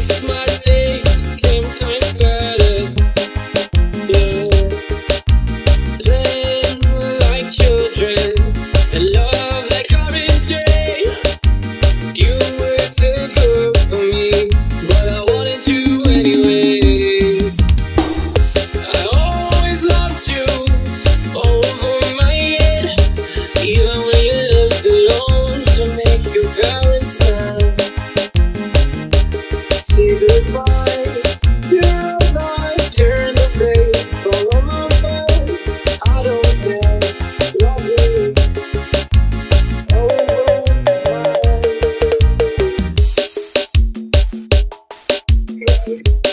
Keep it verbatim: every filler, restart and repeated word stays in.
makes my day ten times better. Yeah. Then we're like children, and love like orange jay. You were too good for me, but I wanted you anyway. I always loved you over my head, even when you lived alone to make your parents mad. Say goodbye to your life, turn the page, follow my way. I don't care, love you over my head.